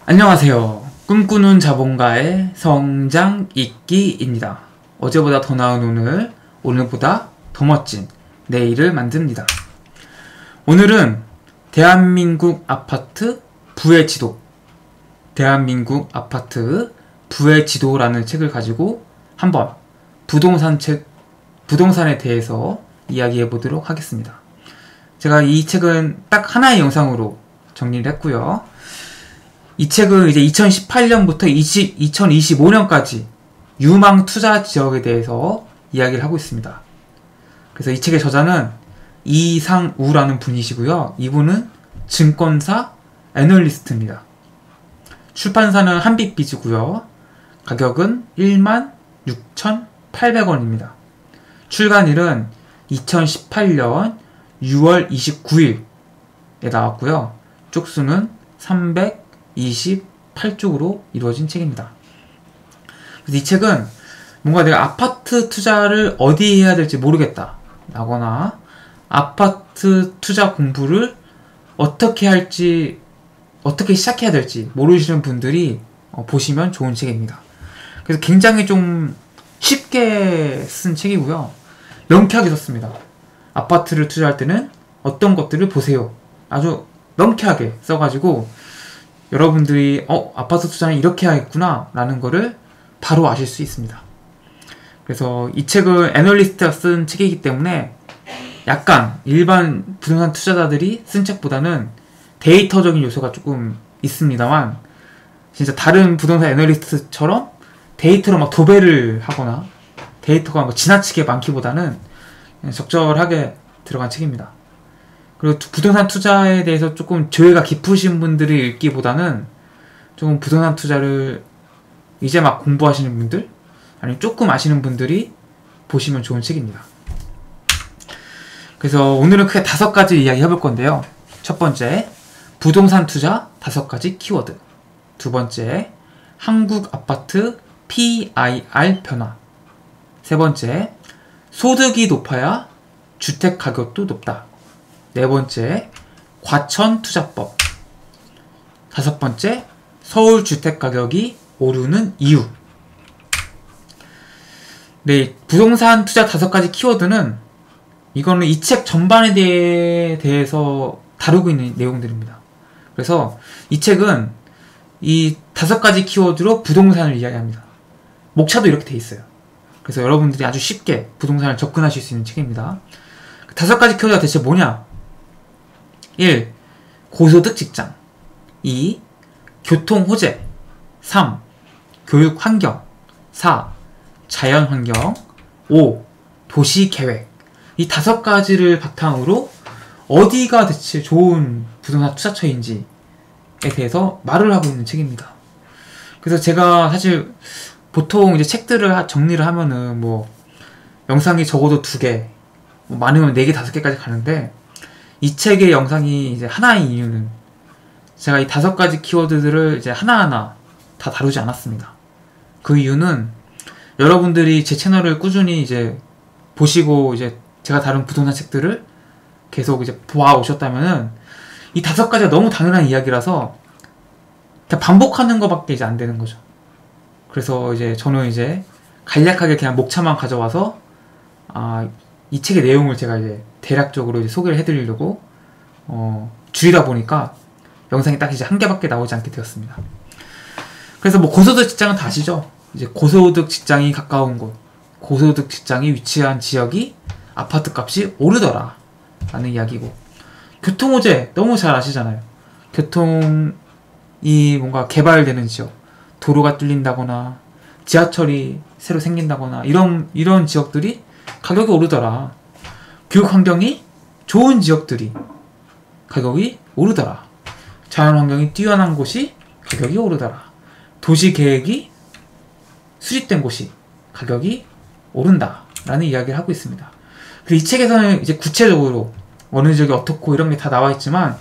안녕하세요. 꿈꾸는 자본가의 성장 읽기입니다. 어제보다 더 나은 오늘, 오늘보다 더 멋진 내일을 만듭니다. 오늘은 대한민국 아파트 부의 지도, 대한민국 아파트 부의 지도라는 책을 가지고 한번 부동산에 대해서 이야기해 보도록 하겠습니다. 제가 이 책은 딱 하나의 영상으로 정리를 했고요. 이 책은 이제 2018년부터 2025년까지 유망 투자 지역에 대해서 이야기를 하고 있습니다. 그래서 이 책의 저자는 이상우라는 분이시고요. 이분은 증권사 애널리스트입니다. 출판사는 한빛비즈고요. 가격은 16,800원입니다. 출간일은 2018년 6월 29일에 나왔고요. 쪽수는 328쪽으로 이루어진 책입니다. 그래서 이 책은 뭔가 내가 아파트 투자를 어디에 해야 될지 모르겠다 라거나 아파트 투자 공부를 어떻게 할지, 어떻게 시작해야 될지 모르시는 분들이 보시면 좋은 책입니다. 그래서 굉장히 좀 쉽게 쓴 책이고요. 명쾌하게 썼습니다. 아파트를 투자할 때는 어떤 것들을 보세요. 아주 명쾌하게 써가지고 여러분들이 아파트 투자는 이렇게 해야겠구나 라는 거를 바로 아실 수 있습니다. 그래서 이 책은 애널리스트가 쓴 책이기 때문에 약간 일반 부동산 투자자들이 쓴 책보다는 데이터적인 요소가 조금 있습니다만, 진짜 다른 부동산 애널리스트처럼 데이터로 막 도배를 하거나 데이터가 뭐 지나치게 많기보다는 적절하게 들어간 책입니다. 그리고 부동산 투자에 대해서 조금 조예가 깊으신 분들이 읽기보다는 조금 부동산 투자를 이제 막 공부하시는 분들, 아니면 조금 아시는 분들이 보시면 좋은 책입니다. 그래서 오늘은 크게 5가지 이야기 해볼 건데요. 첫 번째, 부동산 투자 5가지 키워드. 두 번째, 한국 아파트 PIR 변화. 세 번째, 소득이 높아야 주택 가격도 높다. 네 번째, 과천 투자법. 다섯 번째, 서울 주택 가격이 오르는 이유. 네, 부동산 투자 5가지 키워드는 이거는 이 책 전반에 대해서 다루고 있는 내용들입니다. 그래서 이 책은 이 5가지 키워드로 부동산을 이야기합니다. 목차도 이렇게 돼 있어요. 그래서 여러분들이 아주 쉽게 부동산을 접근하실 수 있는 책입니다. 5가지 키워드가 대체 뭐냐? 1. 고소득 직장. 2. 교통 호재. 3. 교육 환경. 4. 자연 환경. 5. 도시 계획. 이 5가지를 바탕으로 어디가 대체 좋은 부동산 투자처인지에 대해서 말을 하고 있는 책입니다. 그래서 제가 사실 보통 이제 책들을 정리를 하면은 뭐 영상이 적어도 2개, 뭐 많으면 4개, 5개까지 가는데, 이 책의 영상이 이제 하나의 이유는 제가 이 5가지 키워드들을 이제 하나하나 다 다루지 않았습니다. 그 이유는 여러분들이 제 채널을 꾸준히 이제 보시고 이제 제가 다룬 부동산 책들을 계속 이제 보아오셨다면은 이 5가지가 너무 당연한 이야기라서 그냥 반복하는 것밖에 이제 안 되는 거죠. 그래서 이제 저는 이제 간략하게 그냥 목차만 가져와서 이 책의 내용을 제가 이제 대략적으로 이제 소개를 해드리려고 줄이다 보니까 영상이 딱 이제 1개밖에 나오지 않게 되었습니다. 그래서 뭐 고소득 직장은 다 아시죠? 이제 고소득 직장이 가까운 곳, 고소득 직장이 위치한 지역이 아파트 값이 오르더라 라는 이야기고, 교통호재 너무 잘 아시잖아요. 교통이 뭔가 개발되는 지역, 도로가 뚫린다거나 지하철이 새로 생긴다거나 이런 지역들이 가격이 오르더라. 교육 환경이 좋은 지역들이 가격이 오르더라. 자연 환경이 뛰어난 곳이 가격이 오르더라. 도시 계획이 수립된 곳이 가격이 오른다 라는 이야기를 하고 있습니다. 그리고 이 책에서는 이제 구체적으로 어느 지역이 어떻고 이런 게 다 나와 있지만,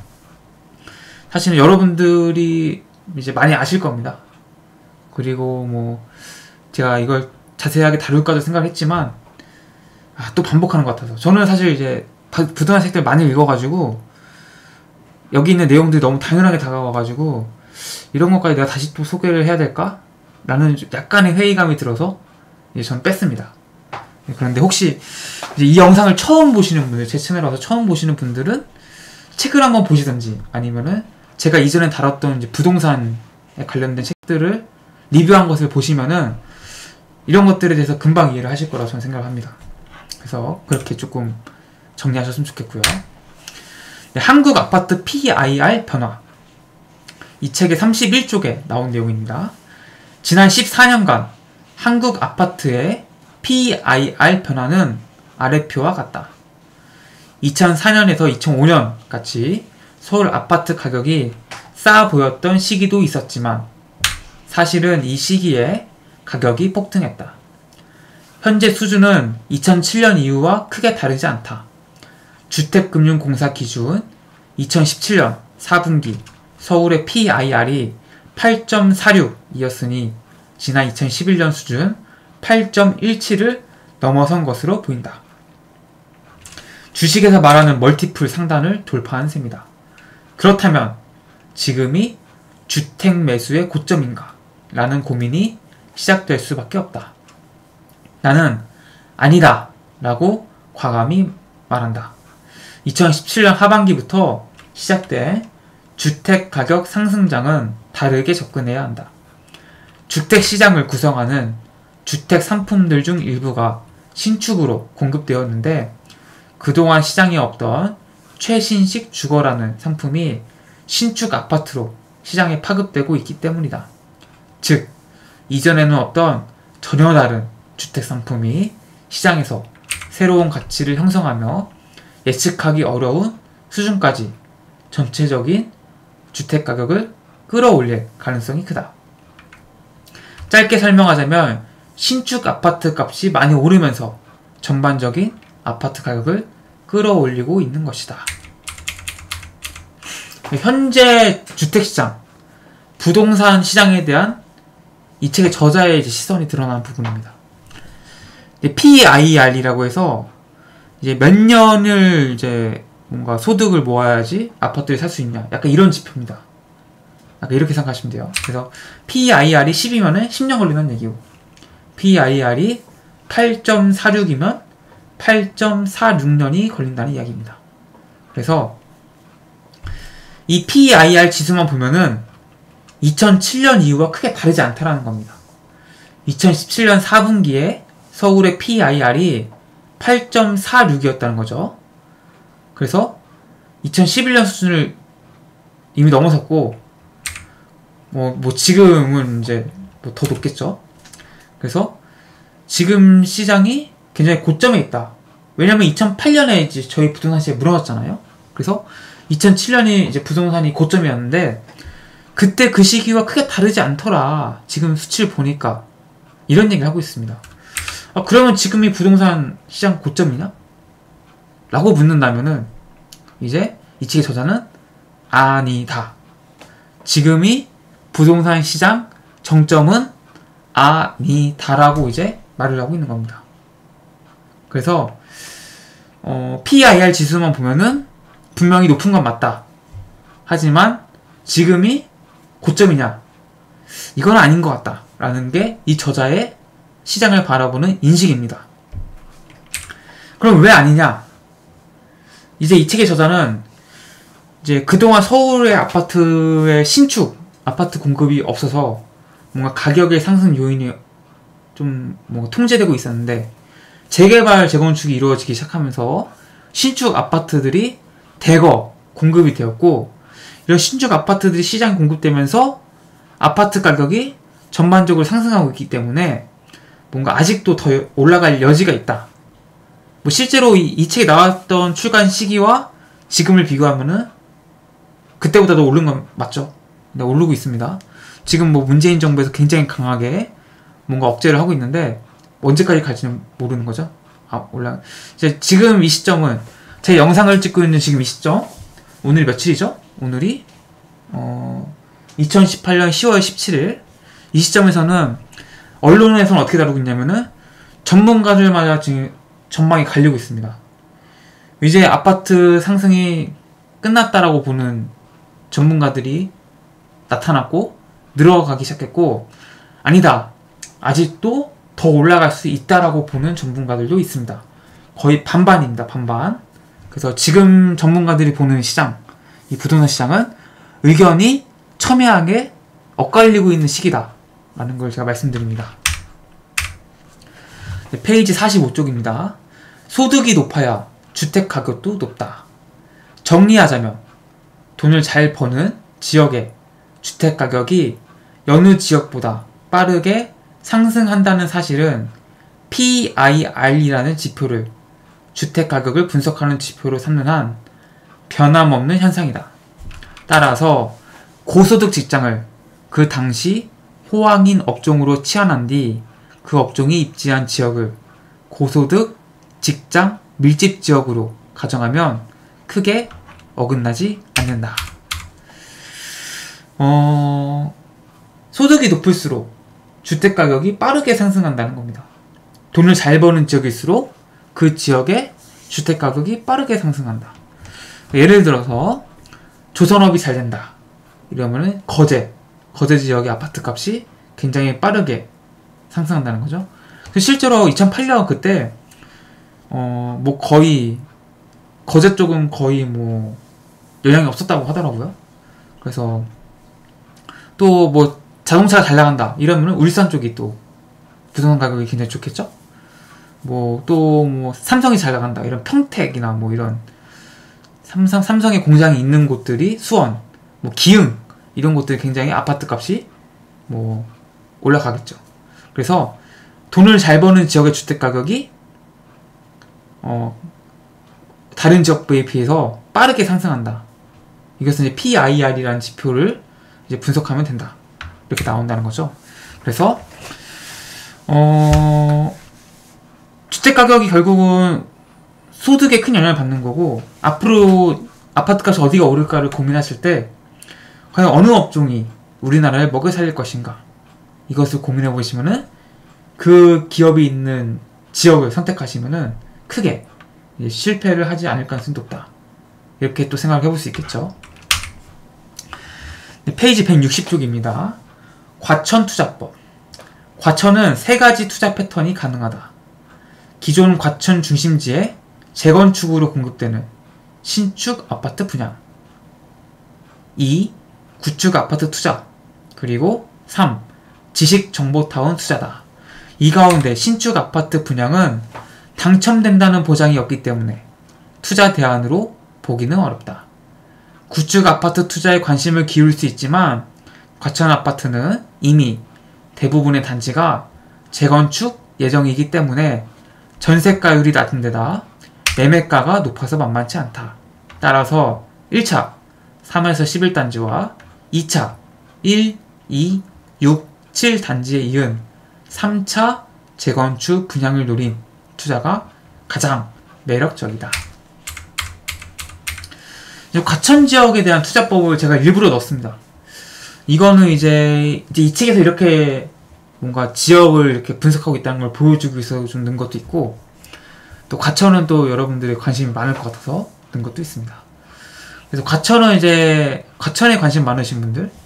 사실은 여러분들이 이제 많이 아실 겁니다. 그리고 뭐 제가 이걸 자세하게 다룰까도 생각을 했지만 또 반복하는 것 같아서, 저는 사실 이제 부동산 책들 많이 읽어가지고 여기 있는 내용들이 너무 당연하게 다가와가지고 이런 것까지 내가 다시 또 소개를 해야 될까? 라는 약간의 회의감이 들어서 이제 전 뺐습니다. 그런데 혹시 이제 이 영상을 처음 보시는 분들, 제 채널에 와서 처음 보시는 분들은 책을 한번 보시든지 아니면은 제가 이전에 다뤘던 이제 부동산에 관련된 책들을 리뷰한 것을 보시면은 이런 것들에 대해서 금방 이해를 하실 거라고 저는 생각합니다. 그래서 그렇게 조금 정리하셨으면 좋겠고요. 네, 한국 아파트 PIR 변화. 이 책의 31쪽에 나온 내용입니다. 지난 14년간 한국 아파트의 PIR 변화는 아래표와 같다. 2004년에서 2005년 같이 서울 아파트 가격이 싸 보였던 시기도 있었지만 사실은 이 시기에 가격이 폭등했다. 현재 수준은 2007년 이후와 크게 다르지 않다. 주택금융공사 기준 2017년 4분기 서울의 PIR이 8.46이었으니 지난 2011년 수준 8.17을 넘어선 것으로 보인다. 주식에서 말하는 멀티플 상단을 돌파한 셈이다. 그렇다면 지금이 주택 매수의 고점인가? 라는 고민이 시작될 수밖에 없다. 나는 아니다 라고 과감히 말한다. 2017년 하반기부터 시작된 주택 가격 상승장은 다르게 접근해야 한다. 주택 시장을 구성하는 주택 상품들 중 일부가 신축으로 공급되었는데 그동안 시장에 없던 최신식 주거라는 상품이 신축 아파트로 시장에 파급되고 있기 때문이다. 즉, 이전에는 없던 전혀 다른 주택 상품이 시장에서 새로운 가치를 형성하며 예측하기 어려운 수준까지 전체적인 주택 가격을 끌어올릴 가능성이 크다. 짧게 설명하자면 신축 아파트 값이 많이 오르면서 전반적인 아파트 가격을 끌어올리고 있는 것이다. 현재 주택시장, 부동산 시장에 대한 이 책의 저자의 이제 시선이 드러나는 부분입니다. PIR이라고 해서 이제 몇 년을 이제 뭔가 소득을 모아야지 아파트를 살 수 있냐, 약간 이런 지표입니다. 약간 이렇게 생각하시면 돼요. 그래서 PIR이 10이면은 10년 걸리는 얘기고, PIR이 8.46이면 8.46년이 걸린다는 이야기입니다. 그래서 이 PIR 지수만 보면은 2007년 이후와 크게 다르지 않다라는 겁니다. 2017년 4분기에 서울의 PIR이 8.46이었다는 거죠. 그래서 2011년 수준을 이미 넘어섰고, 뭐 지금은 이제 더 높겠죠. 그래서 지금 시장이 굉장히 고점에 있다. 왜냐면 2008년에 이제 저희 부동산 시장이 무너졌잖아요. 그래서 2007년이 이제 부동산이 고점이었는데 그때 그 시기와 크게 다르지 않더라. 지금 수치를 보니까 이런 얘기를 하고 있습니다. 그러면 지금이 부동산 시장 고점이냐? 라고 묻는다면은 이제 이 책의 저자는 아니다. 지금이 부동산 시장 정점은 아니다라고 이제 말을 하고 있는 겁니다. 그래서 PIR 지수만 보면은 분명히 높은 건 맞다. 하지만 지금이 고점이냐? 이건 아닌 것 같다. 라는 게 이 저자의 시장을 바라보는 인식입니다. 그럼 왜 아니냐? 이제 이 책의 저자는 이제 그동안 서울의 아파트의 신축, 아파트 공급이 없어서 뭔가 가격의 상승 요인이 좀 뭔가 통제되고 있었는데 재개발, 재건축이 이루어지기 시작하면서 신축 아파트들이 대거 공급이 되었고, 이런 신축 아파트들이 시장에 공급되면서 아파트 가격이 전반적으로 상승하고 있기 때문에 뭔가 아직도 더 올라갈 여지가 있다. 뭐 실제로 이 책에 나왔던 출간 시기와 지금을 비교하면은 그때보다도 오른 건 맞죠? 네, 오르고 있습니다. 지금 뭐 문재인 정부에서 굉장히 강하게 뭔가 억제를 하고 있는데 언제까지 갈지는 모르는 거죠. 이제 지금 이 시점은 제 영상을 찍고 있는 지금 이 시점, 오늘이 며칠이죠? 오늘이 2018년 10월 17일. 이 시점에서는 언론에서는 어떻게 다루고 있냐면은 전문가들마다 지금 전망이 갈리고 있습니다. 이제 아파트 상승이 끝났다라고 보는 전문가들이 나타났고 늘어가기 시작했고, 아니다, 아직도 더 올라갈 수 있다라고 보는 전문가들도 있습니다. 거의 반반입니다. 반반. 그래서 지금 전문가들이 보는 시장, 이 부동산 시장은 의견이 첨예하게 엇갈리고 있는 시기다 라는 걸 제가 말씀드립니다. 페이지 45쪽입니다. 소득이 높아야 주택 가격도 높다. 정리하자면 돈을 잘 버는 지역의 주택 가격이 여느 지역보다 빠르게 상승한다는 사실은 PIR이라는 지표를 주택 가격을 분석하는 지표로 삼는 한 변함없는 현상이다. 따라서 고소득 직장을 그 당시 호황인 업종으로 치환한 뒤 그 업종이 입지한 지역을 고소득 직장 밀집 지역으로 가정하면 크게 어긋나지 않는다. 소득이 높을수록 주택 가격이 빠르게 상승한다는 겁니다. 돈을 잘 버는 지역일수록 그 지역의 주택 가격이 빠르게 상승한다. 예를 들어서 조선업이 잘 된다 이러면은 거제 지역의 아파트 값이 굉장히 빠르게 상승한다는 거죠. 실제로 2008년 그때 뭐 거의 거제 쪽은 거의 뭐 영향이 없었다고 하더라고요. 그래서 또 뭐 자동차가 잘 나간다 이러면은 울산 쪽이 또 부동산 가격이 굉장히 좋겠죠. 뭐 또 뭐 삼성이 잘 나간다 이런 평택이나 뭐 이런 삼성의 공장이 있는 곳들이 수원, 뭐 기흥 이런 곳들이 굉장히 아파트 값이 뭐 올라가겠죠. 그래서 돈을 잘 버는 지역의 주택 가격이 다른 지역에 비해서 빠르게 상승한다. 이것은 이제 PIR이라는 지표를 이제 분석하면 된다. 이렇게 나온다는 거죠. 그래서 주택 가격이 결국은 소득에 큰 영향을 받는 거고, 앞으로 아파트 값이 어디가 오를까를 고민하실 때 과연 어느 업종이 우리나라를 먹여 살릴 것인가, 이것을 고민해 보시면은 그 기업이 있는 지역을 선택하시면은 크게 실패를 하지 않을 가능성이 높다. 이렇게 또 생각을 해볼 수 있겠죠. 페이지 160쪽입니다. 과천 투자법. 과천은 세 가지 투자 패턴이 가능하다. 기존 과천 중심지에 재건축으로 공급되는 신축 아파트 분양, 2. 구축 아파트 투자, 그리고 3. 지식정보타운 투자다. 이 가운데 신축 아파트 분양은 당첨된다는 보장이 없기 때문에 투자 대안으로 보기는 어렵다. 구축 아파트 투자에 관심을 기울일 수 있지만 과천 아파트는 이미 대부분의 단지가 재건축 예정이기 때문에 전세가율이 낮은 데다 매매가가 높아서 만만치 않다. 따라서 1차 3에서 11단지와 2차 1, 2, 6, 7단지에 이은 3차 재건축 분양을 노린 투자가 가장 매력적이다. 과천 지역에 대한 투자법을 제가 일부러 넣었습니다. 이거는 이제 이 책에서 이렇게 뭔가 지역을 이렇게 분석하고 있다는 걸 보여주기 위해서 좀 넣은 것도 있고, 또 과천은 또 여러분들의 관심이 많을 것 같아서 넣은 것도 있습니다. 그래서 과천은 이제 과천에 관심 많으신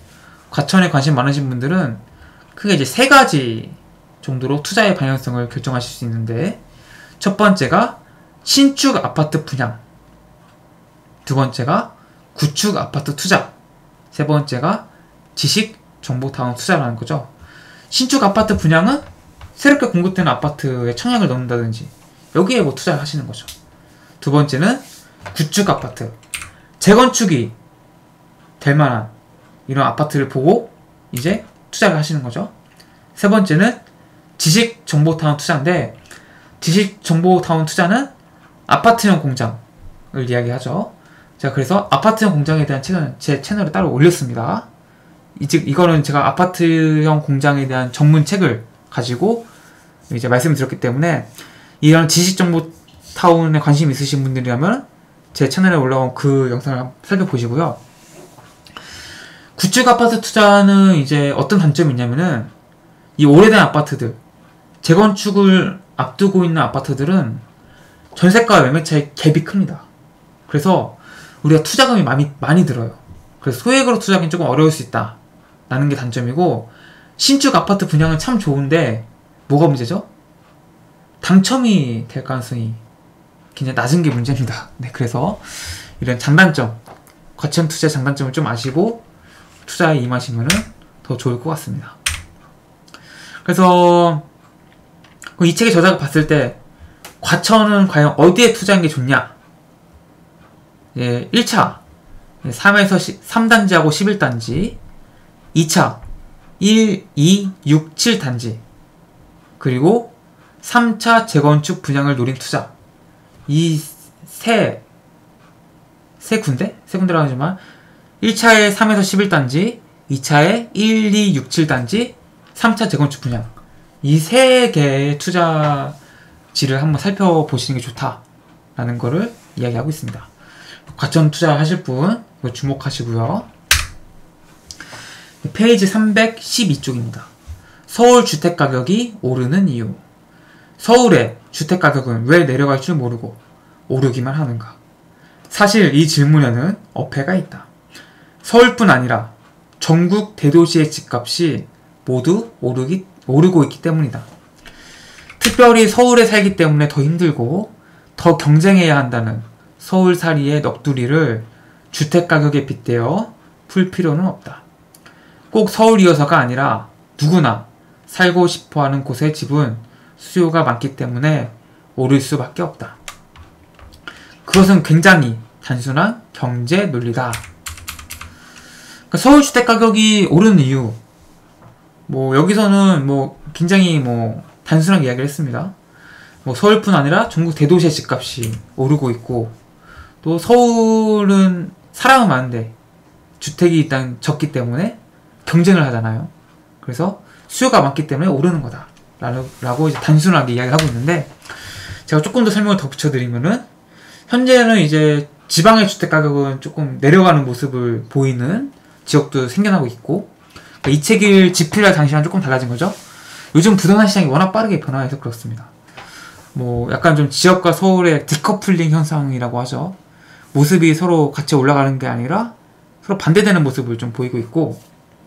분들은 크게 이제 세 가지 정도로 투자의 방향성을 결정하실 수 있는데, 첫 번째가 신축 아파트 분양, 두 번째가 구축 아파트 투자, 세 번째가 지식 정보타운 투자라는 거죠. 신축 아파트 분양은 새롭게 공급되는 아파트에 청약을 넣는다든지 여기에 뭐 투자를 하시는 거죠. 두 번째는 구축 아파트, 재건축이 될 만한 이런 아파트를 보고 이제 투자를 하시는 거죠. 세 번째는 지식 정보타운 투자인데, 지식 정보타운 투자는 아파트형 공장을 이야기하죠. 제가 그래서 아파트형 공장에 대한 책은 제 채널에 따로 올렸습니다. 이거는 제가 아파트형 공장에 대한 전문 책을 가지고 이제 말씀을 드렸기 때문에, 이런 지식정보타운에 관심 있으신 분들이라면 제 채널에 올라온 그 영상을 한번 살펴보시고요. 구축 아파트 투자는 이제 어떤 단점이 있냐면은, 이 오래된 아파트들, 재건축을 앞두고 있는 아파트들은 전세가와 매매 차이 갭이 큽니다. 그래서 우리가 투자금이 많이 들어요. 그래서 소액으로 투자하기는 조금 어려울 수 있다 나는 게 단점이고, 신축 아파트 분양은 참 좋은데 뭐가 문제죠? 당첨이 될 가능성이 굉장히 낮은 게 문제입니다. 네, 그래서 이런 장단점, 과천 투자 장단점을 좀 아시고 투자에 임하시면 더 좋을 것 같습니다. 그래서 이 책의 저자가 봤을 때 과천은 과연 어디에 투자하는 게 좋냐? 예, 1차 3에서 3단지하고 11단지, 2차 1, 2, 6, 7단지, 그리고 3차 재건축 분양을 노린 투자. 이 세 군데? 세 군데라고 하지만 1차에 3에서 11단지, 2차에 1, 2, 6, 7단지, 3차 재건축 분양. 이 세 개의 투자지를 한번 살펴보시는 게 좋다라는 거를 이야기하고 있습니다. 과천 투자하실 분 이거 주목하시고요. 페이지 312쪽입니다. 서울 주택가격이 오르는 이유. 서울의 주택가격은 왜 내려갈 줄 모르고 오르기만 하는가? 사실 이 질문에는 어폐가 있다. 서울뿐 아니라 전국 대도시의 집값이 모두 오르고 있기 때문이다. 특별히 서울에 살기 때문에 더 힘들고 더 경쟁해야 한다는 서울살이의 넋두리를 주택가격에 빗대어 풀 필요는 없다. 꼭 서울이어서가 아니라 누구나 살고 싶어하는 곳의 집은 수요가 많기 때문에 오를 수밖에 없다. 그것은 굉장히 단순한 경제 논리다. 그러니까 서울 주택 가격이 오르는 이유, 여기서는 굉장히 단순하게 이야기를 했습니다. 서울뿐 아니라 전국 대도시의 집값이 오르고 있고, 또 서울은 사람은 많은데 주택이 일단 적기 때문에 경쟁을 하잖아요. 그래서 수요가 많기 때문에 오르는 거다 라고 이제 단순하게 이야기를 하고 있는데, 제가 조금 더 설명을 더 붙여드리면은, 현재는 이제 지방의 주택 가격은 조금 내려가는 모습을 보이는 지역도 생겨나고 있고, 그러니까 이 책을 집필할 당시랑 조금 달라진 거죠. 요즘 부동산 시장이 워낙 빠르게 변화해서 그렇습니다. 약간 좀 지역과 서울의 디커플링 현상이라고 하죠. 모습이 서로 같이 올라가는 게 아니라 서로 반대되는 모습을 좀 보이고 있고,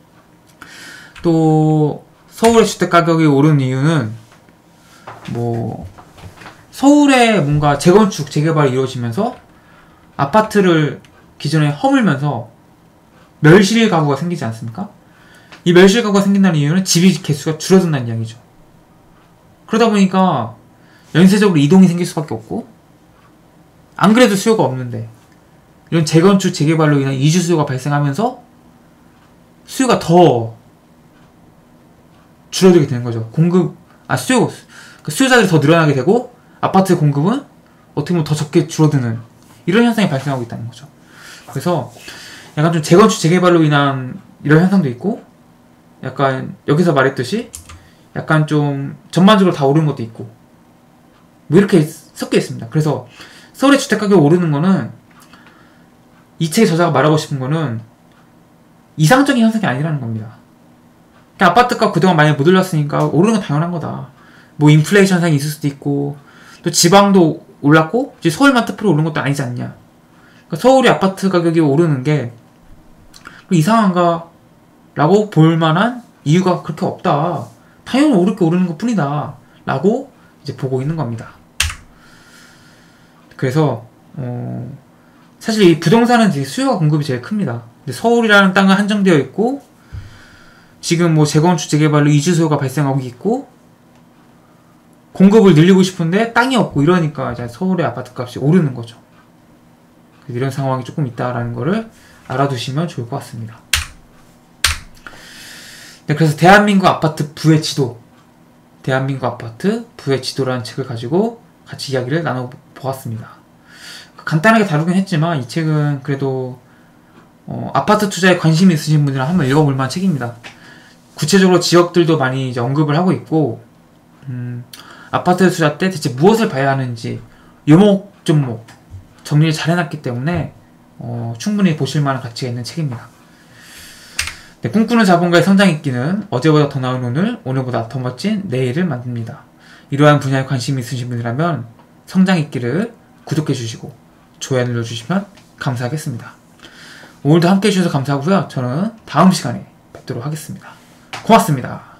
또 서울의 주택 가격이 오르는 이유는 서울에 뭔가 재건축, 재개발이 이루어지면서 아파트를 기존에 허물면서 멸실 가구가 생기지 않습니까? 이 멸실 가구가 생긴다는 이유는 집이 개수가 줄어든다는 이야기죠. 그러다 보니까 연쇄적으로 이동이 생길 수밖에 없고, 안 그래도 수요가 없는데 이런 재건축, 재개발로 인한 이주 수요가 발생하면서 수요가 더 줄어들게 되는 거죠. 수요자들이 더 늘어나게 되고, 아파트 공급은 어떻게 보면 더 적게 줄어드는 이런 현상이 발생하고 있다는 거죠. 그래서 약간 좀 재건축, 재개발로 인한 이런 현상도 있고, 약간 여기서 말했듯이 약간 좀 전반적으로 다 오르는 것도 있고, 이렇게 섞여 있습니다. 그래서 서울의 주택 가격이 오르는 거는, 이 책의 저자가 말하고 싶은 거는 이상적인 현상이 아니라는 겁니다. 그러니까 아파트가 그동안 많이 못 올랐으니까 오르는 건 당연한 거다. 인플레이션 현상이 있을 수도 있고, 또 지방도 올랐고 이제 서울만 특별히 오른 것도 아니지 않냐. 그러니까 서울의 아파트 가격이 오르는 게 이상한가? 라고 볼 만한 이유가 그렇게 없다. 당연히 오르는 것 뿐이다. 라고 이제 보고 있는 겁니다. 그래서 사실 이 부동산은 되게 수요와 공급이 제일 큽니다. 근데 서울이라는 땅은 한정되어 있고, 지금 재건축, 재개발로 이주 수요가 발생하고 있고, 공급을 늘리고 싶은데 땅이 없고, 이러니까 이제 서울의 아파트 값이 오르는 거죠. 이런 상황이 조금 있다라는 거를 알아두시면 좋을 것 같습니다. 네, 그래서 대한민국 아파트 부의 지도, 대한민국 아파트 부의 지도라는 책을 가지고 같이 이야기를 나눠보았습니다. 간단하게 다루긴 했지만 이 책은 그래도 아파트 투자에 관심이 있으신 분들은 한번 읽어볼 만한 책입니다. 구체적으로 지역들도 많이 이제 언급을 하고 있고, 아파트 투자 때 대체 무엇을 봐야 하는지 요목조목 정리를 잘 해놨기 때문에 충분히 보실 만한 가치가 있는 책입니다. 네, 꿈꾸는 자본가의 성장 있기는 어제보다 더 나은 오늘, 오늘보다 더 멋진 내일을 만듭니다. 이러한 분야에 관심이 있으신 분이라면 성장 있기를 구독해주시고 좋아요 눌러주시면 감사하겠습니다. 오늘도 함께 해주셔서 감사하고요. 저는 다음 시간에 뵙겠습니다. 뵙도록 하겠습니다. 고맙습니다.